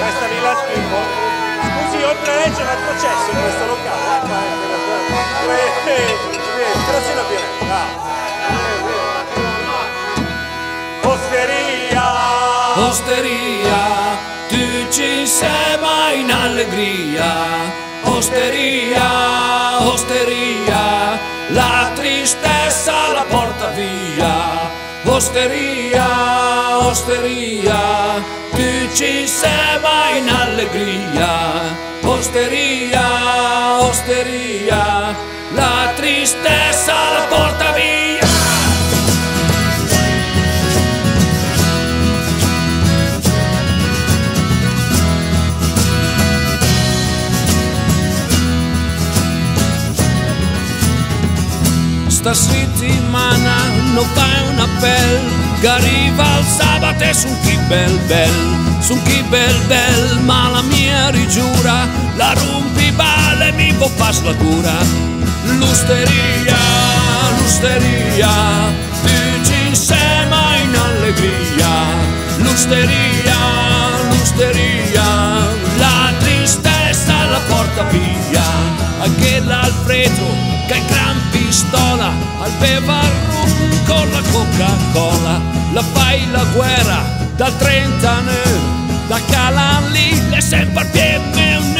questa Villa Schifo. Scusi, oltre a legge un processo in questo locale. Grazie la pianeta. Osteria. Osteria, tu ci sei mai in allegria. Osteria, osteria, la tristezza la porta via. Osteria, osteria, tu ci sei mai in allegria. Osteria, osteria, la tristezza la porta via. Sta settimana non fai un appel, che arriva il sabato e son chi bel bel, ma la mia rigiura, la rompi balle mi può far la cura. L'osteria, l'osteria, tu ci sei mai in allegria. L'osteria, l'osteria, la tristezza la porta via. Anche l'Alfredo che gran pistola al beva rum con la Coca-Cola, la fai la guerra da 30 anni, da Calan lì è sempre al piede un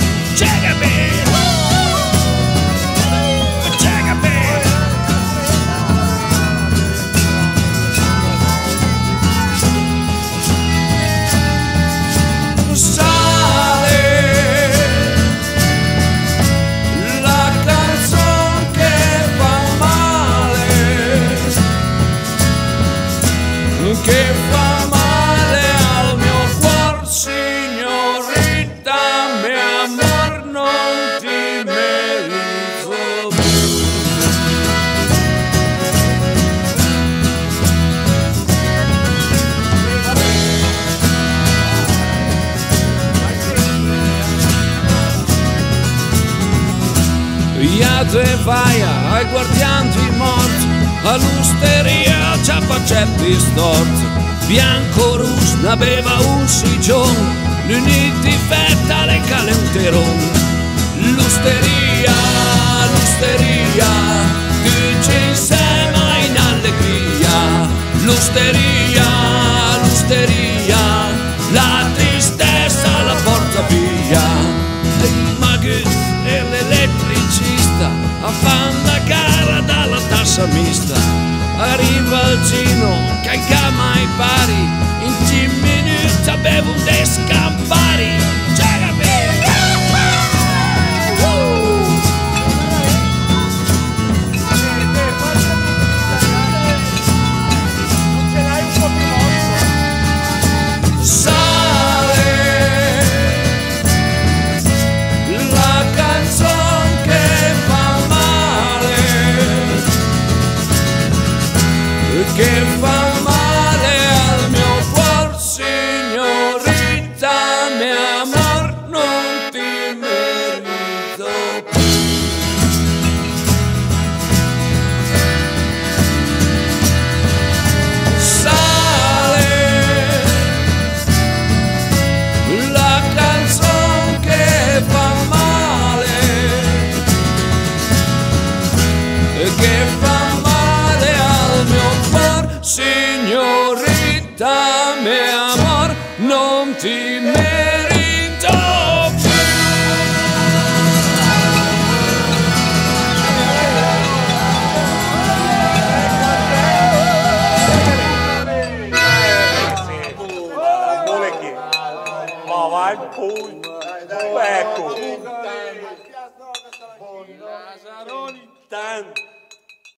che fa male al mio cuor, signorita, mio amor, non ti merito più. Io te vai ai guardianti morti, all'osteria già facetti storti, bianco rus n'aveva un sigion, l'uniti fetta le cale un teron. L'osteria, l'osteria, tu ci sei mai in allegria. L'osteria, l'osteria, la tristezza la porta via. Il maghet e l'elettricista a fan la gara dalla tassa mista. Arriva il Gino che chiama i pari, in 10 minuti bevo un descampari. Che fa male al mio cuor, signorita, mio amor, non ti merito più. Sale la canzone che fa male, che fa male al mio cuor, signorita, mio amor, non ti merito più. Ma vai poi, ecco, tanto.